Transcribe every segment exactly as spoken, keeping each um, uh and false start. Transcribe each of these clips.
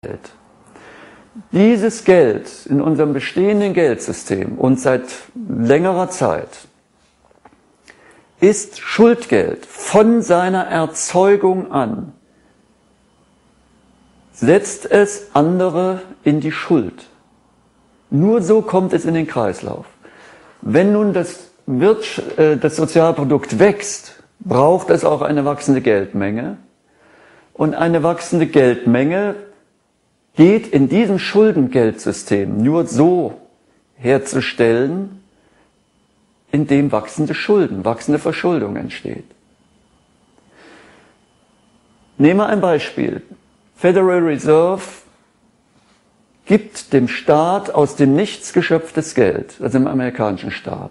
Dieses Geld in unserem bestehenden Geldsystem und seit längerer Zeit ist Schuldgeld von seiner Erzeugung an, setzt es andere in die Schuld. Nur so kommt es in den Kreislauf. Wenn nun das, Wirtsch- äh, das Sozialprodukt wächst, braucht es auch eine wachsende Geldmenge. Und eine wachsende Geldmenge geht in diesem Schuldengeldsystem nur so herzustellen, indem wachsende Schulden, wachsende Verschuldung entsteht. Nehmen wir ein Beispiel. Federal Reserve gibt dem Staat aus dem Nichts geschöpftes Geld, also dem amerikanischen Staat.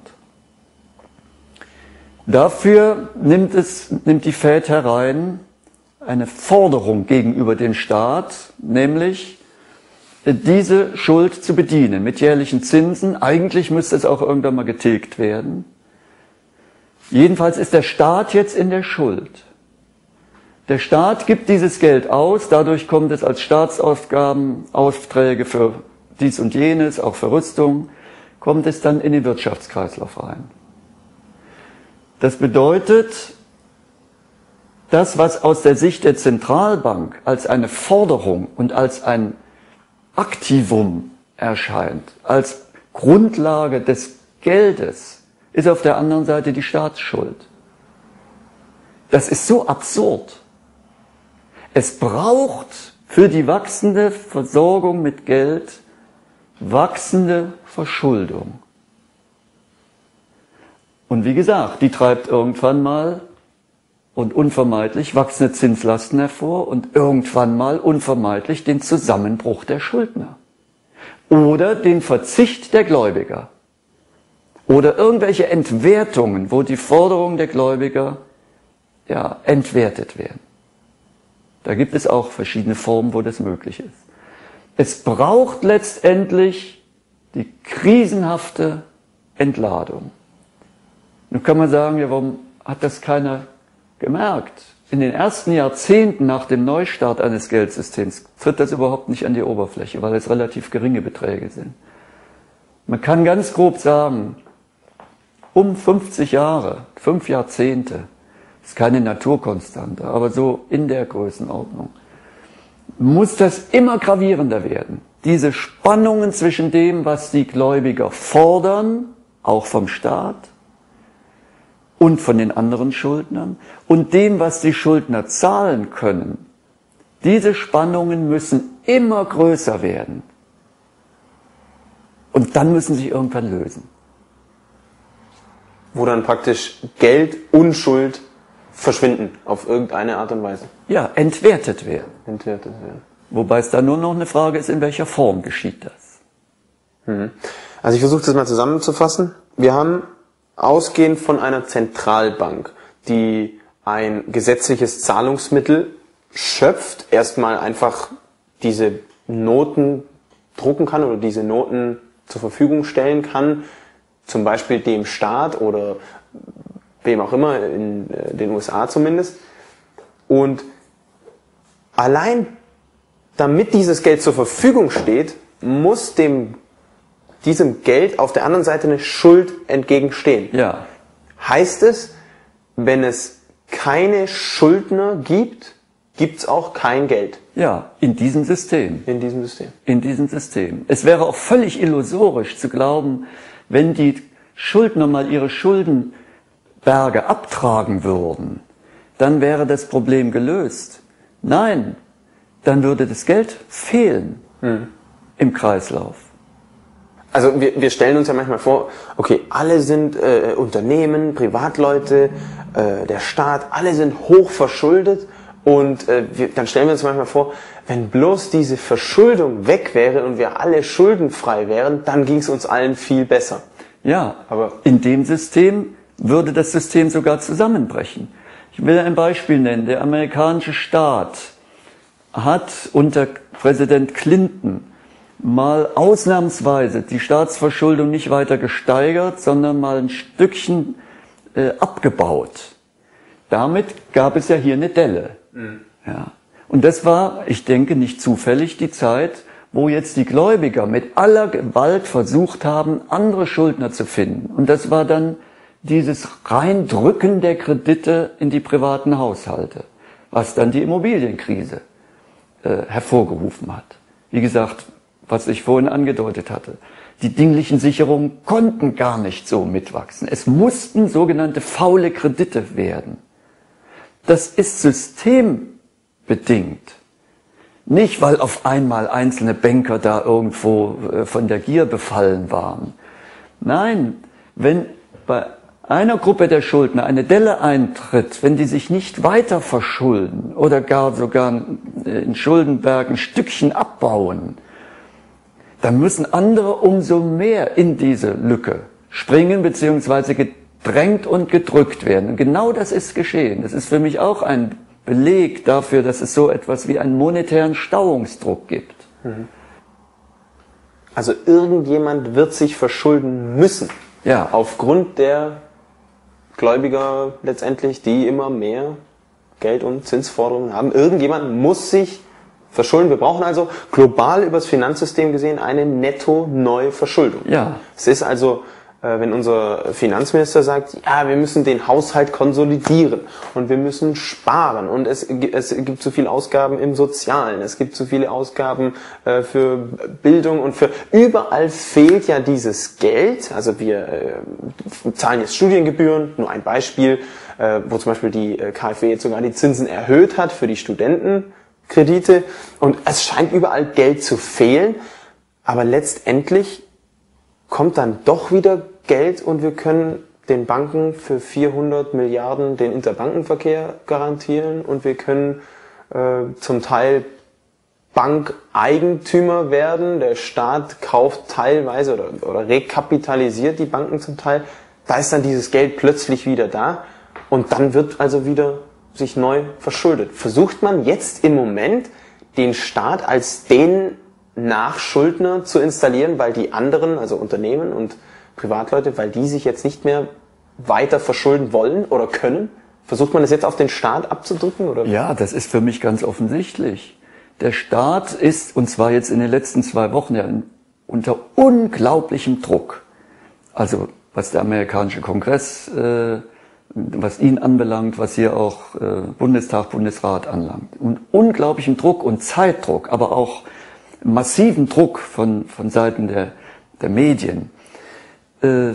Dafür nimmt, es, nimmt die Fed herein eine Forderung gegenüber dem Staat, nämlich diese Schuld zu bedienen mit jährlichen Zinsen. Eigentlich müsste es auch irgendwann mal getilgt werden. Jedenfalls ist der Staat jetzt in der Schuld. Der Staat gibt dieses Geld aus, dadurch kommt es als Staatsausgaben, Aufträge für dies und jenes, auch für Rüstung, kommt es dann in den Wirtschaftskreislauf rein. Das bedeutet, das, was aus der Sicht der Zentralbank als eine Forderung und als ein Aktivum erscheint, als Grundlage des Geldes, ist auf der anderen Seite die Staatsschuld. Das ist so absurd. Es braucht für die wachsende Versorgung mit Geld wachsende Verschuldung. Und wie gesagt, die treibt irgendwann mal und unvermeidlich wachsende Zinslasten hervor und irgendwann mal unvermeidlich den Zusammenbruch der Schuldner. Oder den Verzicht der Gläubiger. Oder irgendwelche Entwertungen, wo die Forderungen der Gläubiger ja, entwertet werden. Da gibt es auch verschiedene Formen, wo das möglich ist. Es braucht letztendlich die krisenhafte Entladung. Nun kann man sagen, ja, warum hat das keiner gemerkt? In den ersten Jahrzehnten nach dem Neustart eines Geldsystems tritt das überhaupt nicht an die Oberfläche, weil es relativ geringe Beträge sind. Man kann ganz grob sagen, um fünfzig Jahre, fünf Jahrzehnte, ist keine Naturkonstante, aber so in der Größenordnung, muss das immer gravierender werden. Diese Spannungen zwischen dem, was die Gläubiger fordern, auch vom Staat, und von den anderen Schuldnern, und dem, was die Schuldner zahlen können, diese Spannungen müssen immer größer werden. Und dann müssen sie irgendwann lösen. Wo dann praktisch Geld und Schuld verschwinden, auf irgendeine Art und Weise. Ja, entwertet werden. Entwertet werden. Wobei es dann nur noch eine Frage ist, in welcher Form geschieht das. Mhm. Also ich versuche das mal zusammenzufassen. Wir haben ausgehend von einer Zentralbank, die ein gesetzliches Zahlungsmittel schöpft, erstmal einfach diese Noten drucken kann oder diese Noten zur Verfügung stellen kann, zum Beispiel dem Staat oder wem auch immer, in den U S A zumindest. Und allein damit dieses Geld zur Verfügung steht, muss dem diesem Geld auf der anderen Seite eine Schuld entgegenstehen. Ja. Heißt es, wenn es keine Schuldner gibt, gibt es auch kein Geld? Ja, in diesem System. In diesem System. In diesem System. Es wäre auch völlig illusorisch zu glauben, wenn die Schuldner mal ihre Schuldenberge abtragen würden, dann wäre das Problem gelöst. Nein, dann würde das Geld fehlen hm. im Kreislauf. Also wir, wir stellen uns ja manchmal vor, okay, alle sind äh, Unternehmen, Privatleute, äh, der Staat, alle sind hoch verschuldet und äh, wir, dann stellen wir uns manchmal vor, wenn bloß diese Verschuldung weg wäre und wir alle schuldenfrei wären, dann ging es uns allen viel besser. Ja, aber in dem System würde das System sogar zusammenbrechen. Ich will ein Beispiel nennen. Der amerikanische Staat hat unter Präsident Clinton mal ausnahmsweise die Staatsverschuldung nicht weiter gesteigert, sondern mal ein Stückchen äh, abgebaut. Damit gab es ja hier eine Delle. Mhm. Ja. Und das war, ich denke, nicht zufällig die Zeit, wo jetzt die Gläubiger mit aller Gewalt versucht haben, andere Schuldner zu finden. Und das war dann dieses Reindrücken der Kredite in die privaten Haushalte, was dann die Immobilienkrise äh, hervorgerufen hat. Wie gesagt, was ich vorhin angedeutet hatte. Die dinglichen Sicherungen konnten gar nicht so mitwachsen. Es mussten sogenannte faule Kredite werden. Das ist systembedingt. Nicht, weil auf einmal einzelne Banker da irgendwo äh, von der Gier befallen waren. Nein, wenn bei einer Gruppe der Schuldner eine Delle eintritt, wenn die sich nicht weiter verschulden oder gar sogar in Schuldenberg ein Stückchen abbauen, dann müssen andere umso mehr in diese Lücke springen bzw. gedrängt und gedrückt werden. Und genau das ist geschehen. Das ist für mich auch ein Beleg dafür, dass es so etwas wie einen monetären Stauungsdruck gibt. Also irgendjemand wird sich verschulden müssen. Ja. Aufgrund der Gläubiger letztendlich, die immer mehr Geld- und Zinsforderungen haben. Irgendjemand muss sich verschulden. Wir brauchen also global übers Finanzsystem gesehen eine Netto-Neuverschuldung. Ja. Es ist also, wenn unser Finanzminister sagt, ja, wir müssen den Haushalt konsolidieren und wir müssen sparen und es, es gibt zu viele Ausgaben im Sozialen, es gibt zu viele Ausgaben äh, für Bildung und für überall fehlt ja dieses Geld. Also wir äh, zahlen jetzt Studiengebühren, nur ein Beispiel, äh, wo zum Beispiel die äh, KfW jetzt sogar die Zinsen erhöht hat für die Studentenkredite und es scheint überall Geld zu fehlen, aber letztendlich kommt dann doch wieder Geld und wir können den Banken für vierhundert Milliarden den Interbankenverkehr garantieren und wir können äh, zum Teil Bankeigentümer werden. Der Staat kauft teilweise oder, oder rekapitalisiert die Banken zum Teil. Da ist dann dieses Geld plötzlich wieder da und dann wird also wieder sich neu verschuldet. Versucht man jetzt im Moment den Staat als den Nachschuldner zu installieren, weil die anderen, also Unternehmen und Privatleute, weil die sich jetzt nicht mehr weiter verschulden wollen oder können? Versucht man das jetzt auf den Staat abzudrücken? Oder? Ja, das ist für mich ganz offensichtlich. Der Staat ist, und zwar jetzt in den letzten zwei Wochen, ja, unter unglaublichem Druck. Also was der amerikanische Kongress, äh, was ihn anbelangt, was hier auch äh, Bundestag, Bundesrat anlangt. Und unglaublichem Druck und Zeitdruck, aber auch massiven Druck von, von Seiten der, der Medien, äh,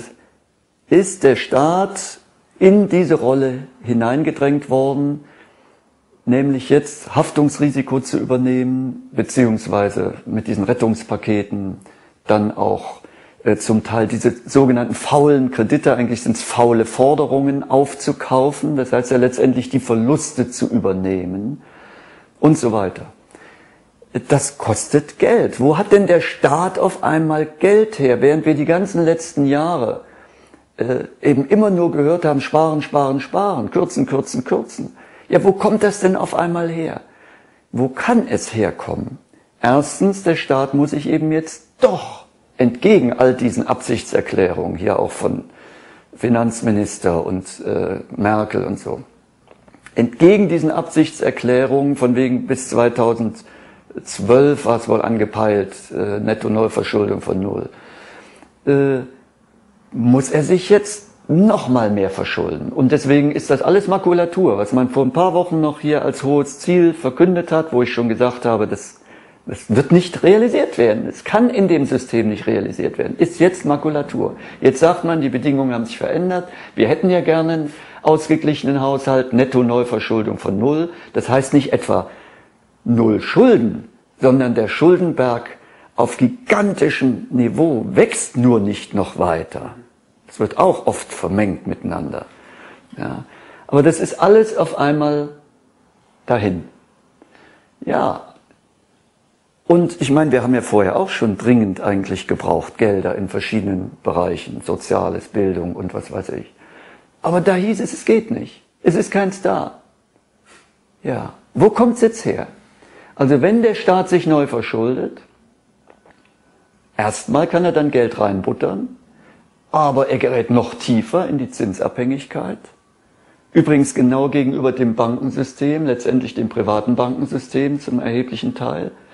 ist der Staat in diese Rolle hineingedrängt worden, nämlich jetzt Haftungsrisiko zu übernehmen, beziehungsweise mit diesen Rettungspaketen dann auch äh, zum Teil diese sogenannten faulen Kredite, eigentlich sind es faule Forderungen, aufzukaufen, das heißt ja letztendlich die Verluste zu übernehmen und so weiter. Das kostet Geld. Wo hat denn der Staat auf einmal Geld her, während wir die ganzen letzten Jahre äh, eben immer nur gehört haben, sparen, sparen, sparen, kürzen, kürzen, kürzen. Ja, wo kommt das denn auf einmal her? Wo kann es herkommen? Erstens, der Staat muss sich eben jetzt doch entgegen all diesen Absichtserklärungen, hier auch von Finanzminister und äh, Merkel und so, entgegen diesen Absichtserklärungen von wegen bis zweitausendzwölf war es wohl angepeilt, äh, Netto-Neuverschuldung von null, äh, muss er sich jetzt noch mal mehr verschulden. Und deswegen ist das alles Makulatur, was man vor ein paar Wochen noch hier als hohes Ziel verkündet hat, wo ich schon gesagt habe, das, das wird nicht realisiert werden. Es kann in dem System nicht realisiert werden. Ist jetzt Makulatur. Jetzt sagt man, die Bedingungen haben sich verändert. Wir hätten ja gerne einen ausgeglichenen Haushalt, Netto-Neuverschuldung von null. Das heißt nicht etwa null Schulden, sondern der Schuldenberg auf gigantischem Niveau wächst nur nicht noch weiter. Das wird auch oft vermengt miteinander. Ja. Aber das ist alles auf einmal dahin. Ja. Und ich meine, wir haben ja vorher auch schon dringend eigentlich gebraucht, Gelder in verschiedenen Bereichen, Soziales, Bildung und was weiß ich. Aber da hieß es, es geht nicht. Es ist keins da. Ja. Wo kommt's jetzt her? Also wenn der Staat sich neu verschuldet, erstmal kann er dann Geld reinbuttern, aber er gerät noch tiefer in die Zinsabhängigkeit. Übrigens genau gegenüber dem Bankensystem, letztendlich dem privaten Bankensystem zum erheblichen Teil.